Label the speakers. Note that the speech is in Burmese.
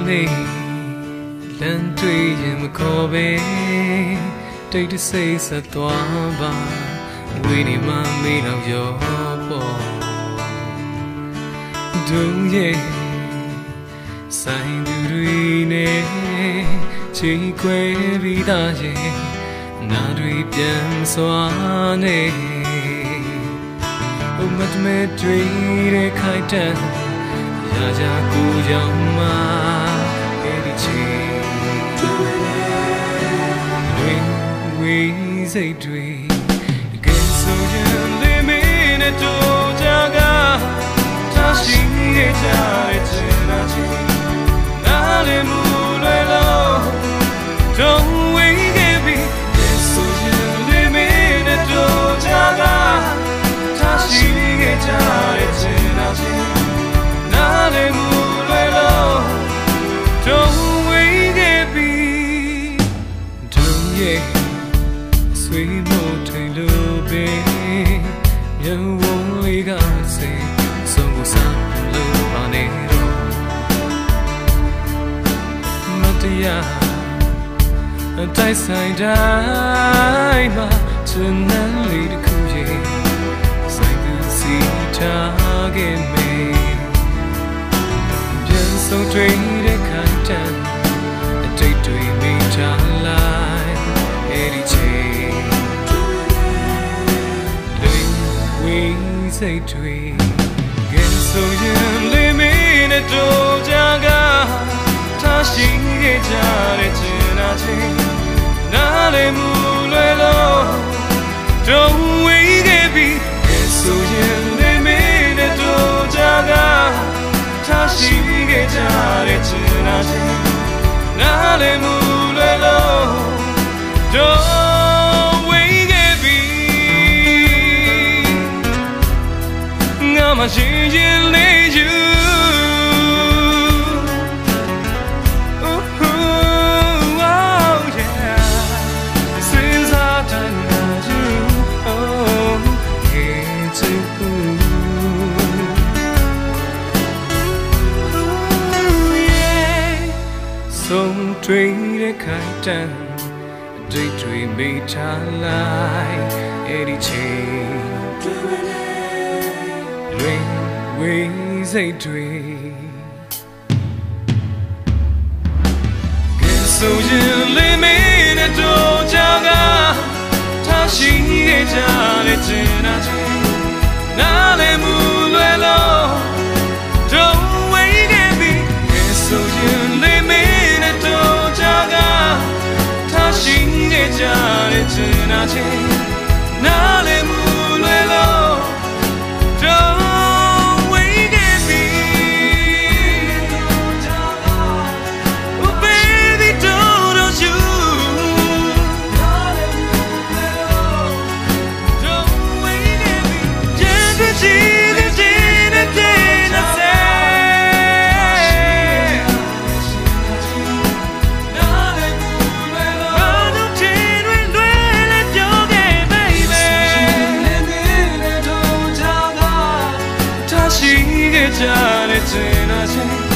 Speaker 1: လေးလမ်းတွေ့ရင်မခေါ်ပဲတိတ်တဆိတ်ဆက်သွားပါဝေးနေမှမေးတော့ရောပေါ့ဒုံရဲ့ဆိုင်သူတွေနဲ့ချီခွဲပြီးသားရဲ့နာတွေပြန်စွာနေဘုမတ်မဲ့တွေ့တဲ့ခိုက်တန်ရာရာကိုကြောင့်မှအဲ့ဒီချီဝေးစိတ်တွေကဲဆိုရင်လေးမင်းနဲ့တို့ကြကထားရှိခဲ့ကြတဲ့ချင်နာချီနားလည်မှုလွယ်လို့don't wait get me ကဲဆိုရင်လေးမင်းနဲ့တို့ကြကထားရှိခဲ့ကြတဲ့ချင်နာချီနားလည်မှုလွယ်လို့ don't wait get me တို့ရဲ့ဆွေးမို့ထိန်လို့ပဲမြတ်ဝုံလေးကစိတ်ဆုံးကိုစားလို့ပါနေတော့မတရားအတိုင်းဆိုင်တိုင်းမှာချင်တဲ့လေးတစ်ခုရဲ့ဆိုင်သူစီထားခဲ့မေပြန်ဆုံးတွေ့တဲ့ခိုင်တန်အတိတ်တွေမိထားလိုက်အဲ့ဒီချိန်ဝေးစိတ်တွေကဲဆိုရင်လေးမင်းနဲ့တို့ကြကထားရှိခဲ့ကြတဲ့ချင်နာချင်းနားလည်မှုလွယ်လို့ don't wait get me ကဲဆိုရင်လေးမင်းနဲ့တို့ကြကထားရှိခဲ့ကြတဲ့ချင်နာချင်းနားလည်မှုလွယ်လို့ don't wait get me ငါမှရှင်ရင်လေးယူဆုံးတွေ့တဲ့ခိုင်တန်အတိတ်တွေမိထားလိုက်အဲ့ဒီချိန်လွင်ဝေးစိတ်တွေကဲဆိုရင်လေးမင်းနဲ့တို့ကြကထားရှိခဲ့ကြတဲ့ချင်နာချင်းနားလည်မှုလွယ်လို့ don't wait get me ကဲဆိုရင်လေးမင်းနဲ့တို့ကြကထားရှိခဲ့ကြတဲ့ချင်နာချင်းနားလည်မှုလွယ်လို့ don't wait get me oh baby don't you don't wait get me just to see the day that I sayကြတဲ့ချင်နာချင်း